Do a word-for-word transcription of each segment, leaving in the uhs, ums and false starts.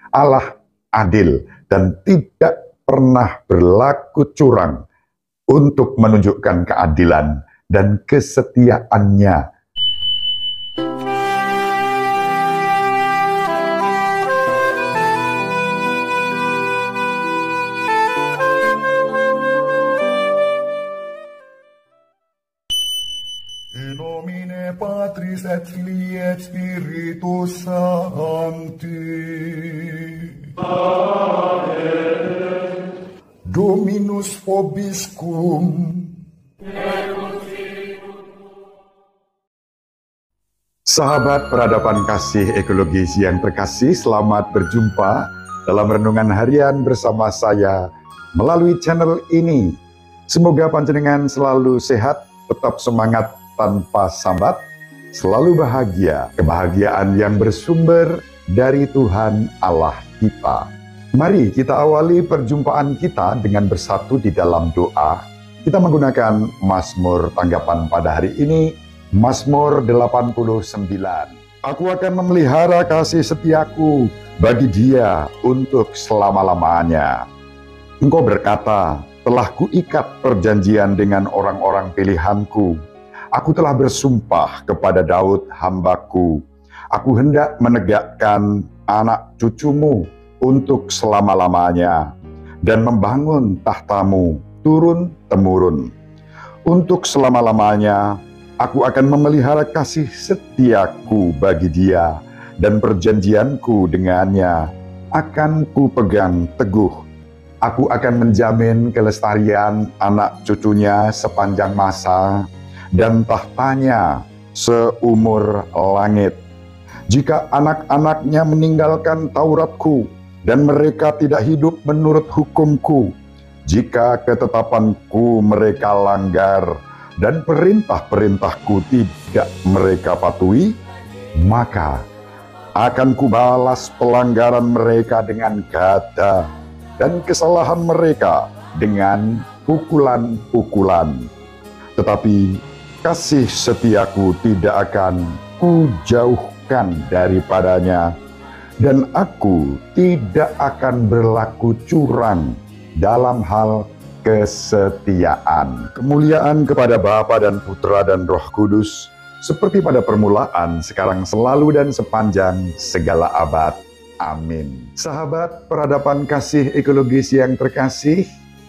Allah adil dan tidak pernah berlaku curang untuk menunjukkan keadilan dan kesetiaannya. In nomine Patris et Filii et Spiritus Sancti. Amen. Dominus vobiscum. Sahabat peradaban kasih ekologis yang terkasih, selamat berjumpa dalam renungan harian bersama saya melalui channel ini. Semoga panjenengan selalu sehat, tetap semangat tanpa sambat, selalu bahagia, kebahagiaan yang bersumber dari Tuhan Allah kita. Mari kita awali perjumpaan kita dengan bersatu di dalam doa. Kita menggunakan Mazmur tanggapan pada hari ini, Mazmur delapan puluh sembilan. Aku akan memelihara kasih setiaku bagi Dia untuk selama-lamanya. Engkau berkata, telah kuikat perjanjian dengan orang-orang pilihanku. Aku telah bersumpah kepada Daud hambaku, aku hendak menegakkan anak cucumu untuk selama-lamanya, dan membangun tahtamu turun-temurun. Untuk selama-lamanya, aku akan memelihara kasih setiaku bagi Dia, dan perjanjianku dengannya akan kupegang teguh. Aku akan menjamin kelestarian anak cucunya sepanjang masa, dan tahtanya seumur langit. Jika anak-anaknya meninggalkan Tauratku, dan mereka tidak hidup menurut hukumku, jika ketetapanku mereka langgar, dan perintah-perintahku tidak mereka patuhi, maka akan kubalas pelanggaran mereka dengan gada, dan kesalahan mereka dengan pukulan-pukulan. Tetapi kasih setiaku tidak akan kujauhkan daripadanya, dan aku tidak akan berlaku curang dalam hal kesetiaan. Kemuliaan kepada Bapa dan Putra dan Roh Kudus, seperti pada permulaan, sekarang, selalu, dan sepanjang segala abad. Amin. Sahabat peradaban kasih ekologis yang terkasih,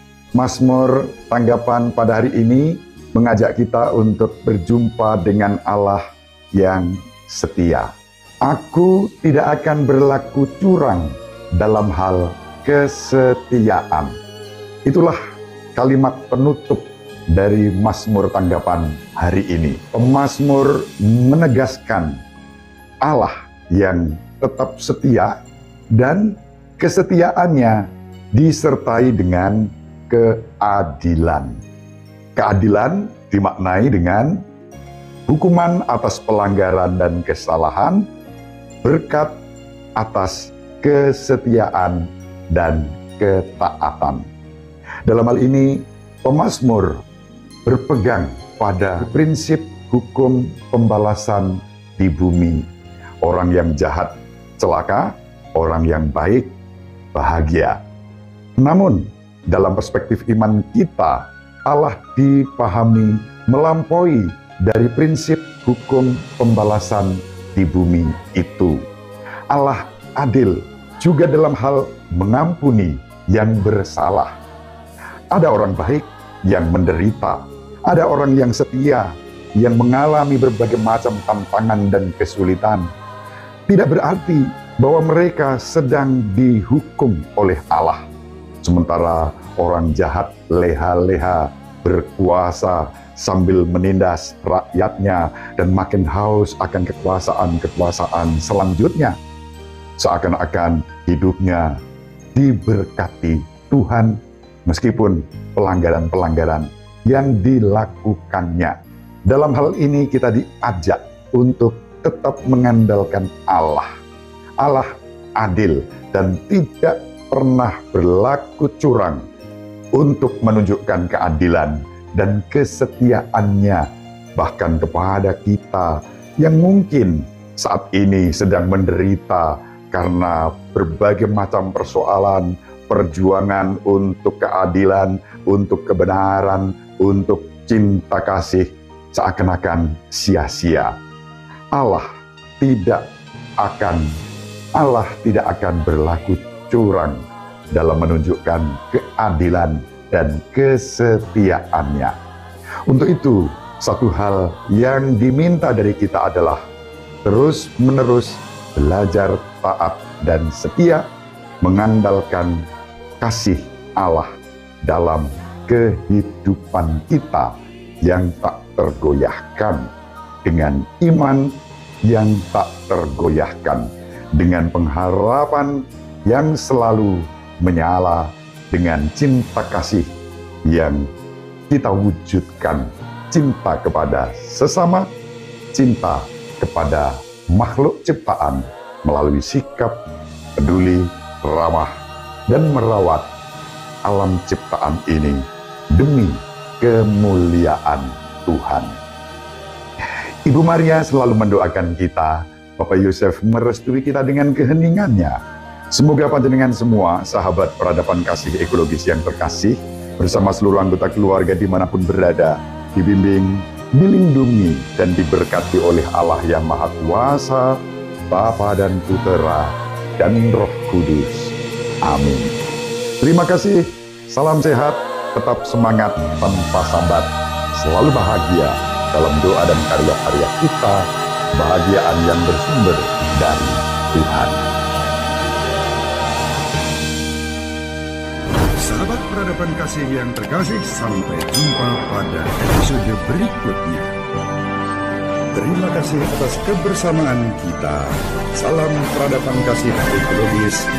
Mazmur tanggapan pada hari ini mengajak kita untuk berjumpa dengan Allah yang setia. Aku tidak akan berlaku curang dalam hal kesetiaan. Itulah kalimat penutup dari Mazmur tanggapan hari ini. Pemazmur menegaskan Allah yang tetap setia dan kesetiaannya disertai dengan keadilan. Keadilan dimaknai dengan hukuman atas pelanggaran dan kesalahan, berkat atas kesetiaan dan ketaatan. Dalam hal ini, pemazmur berpegang pada prinsip hukum pembalasan di bumi. Orang yang jahat celaka, orang yang baik bahagia. Namun, dalam perspektif iman kita, Allah dipahami melampaui dari prinsip hukum pembalasan di bumi itu. Allah adil juga dalam hal mengampuni yang bersalah. Ada orang baik yang menderita, ada orang yang setia yang mengalami berbagai macam tantangan dan kesulitan. Tidak berarti bahwa mereka sedang dihukum oleh Allah. Sementara orang jahat leha-leha berkuasa sambil menindas rakyatnya dan makin haus akan kekuasaan-kekuasaan selanjutnya. Seakan-akan hidupnya diberkati Tuhan meskipun pelanggaran-pelanggaran yang dilakukannya. Dalam hal ini kita diajak untuk tetap mengandalkan Allah. Allah adil dan tidak pernah berlaku curang untuk menunjukkan keadilan dan kesetiaannya bahkan kepada kita yang mungkin saat ini sedang menderita karena berbagai macam persoalan, perjuangan untuk keadilan, untuk kebenaran, untuk cinta kasih seakan-akan sia-sia. Allah tidak akan Allah tidak akan berlaku curang dalam menunjukkan keadilan dan kesetiaannya. Untuk itu, satu hal yang diminta dari kita adalah terus-menerus belajar taat dan setia, mengandalkan kasih Allah dalam kehidupan kita yang tak tergoyahkan, dengan iman yang tak tergoyahkan, dengan pengharapan yang selalu menyala, dengan cinta kasih yang kita wujudkan, cinta kepada sesama, cinta kepada makhluk ciptaan melalui sikap peduli, ramah, dan merawat alam ciptaan ini demi kemuliaan Tuhan. Ibu Maria selalu mendoakan kita, Bapak Yosef merestui kita dengan keheningannya. Semoga panjenengan semua, sahabat peradaban kasih ekologis yang terkasih, bersama seluruh anggota keluarga dimanapun berada, dibimbing, dilindungi, dan diberkati oleh Allah yang Maha Kuasa, Bapa dan Putera, dan Roh Kudus. Amin. Terima kasih, salam sehat, tetap semangat tanpa sambat, selalu bahagia dalam doa dan karya-karya kita, kebahagiaan yang bersumber dari Tuhan. Sahabat peradaban kasih yang terkasih, sampai jumpa pada episode berikutnya. Terima kasih atas kebersamaan kita. Salam peradaban kasih ekologis